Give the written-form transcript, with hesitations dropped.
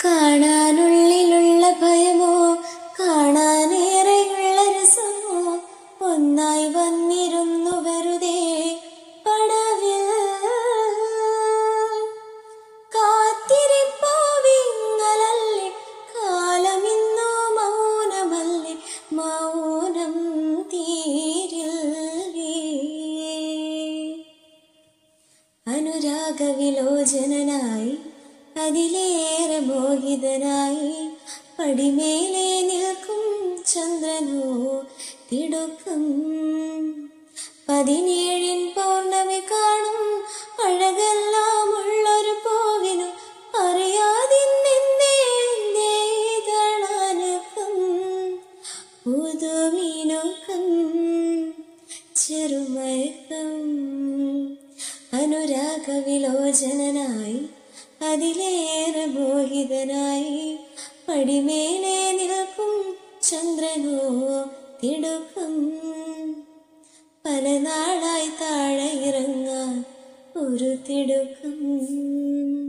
കാണാനുള്ളിലുള്ള ഭയമോ കാണാനേറെയുള്ള രസമോ ഒന്നായി വന്നിരുന്നു വെറുതെ പടവിൽ. കാത്തിരിപ്പോ വിങ്ങലല്ലേ, കാലമിന്നോ മൗനമല്ലേ, മൗനം തീരില്ലേ. അനുരാഗവിലോചനായി അതിലേറെ മോഹിതനായി പടിമേലെ നിൽക്കും ചന്ദ്രനോ തിടുക്കം. 17 പൗർണമി കാണും അഴകെല്ലാം ഉള്ളൊരു പൂവിനു അറിയാതിന്നെന്തേതളനക്കം. പുതുമിനുക്കം ചെറുമയക്കം. അനുരാഗവിലോചനായി അതിലേറെ മോഹിതനായി പടിമേലെ നിൽക്കും ചന്ദ്രനോ തിടുക്കം. പല നാളായി താഴെ ഇറങ്ങാൻ ഒരു തിടുക്കം.